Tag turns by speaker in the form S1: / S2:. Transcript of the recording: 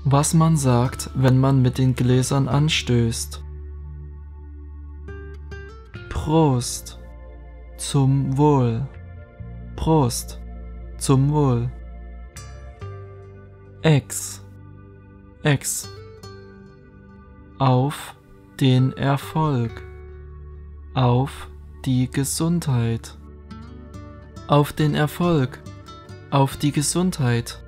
S1: Was man sagt, wenn man mit den Gläsern anstößt. Prost. Zum Wohl. Prost. Zum Wohl. Ex. Auf den Erfolg. Auf die Gesundheit. Auf den Erfolg. Auf die Gesundheit.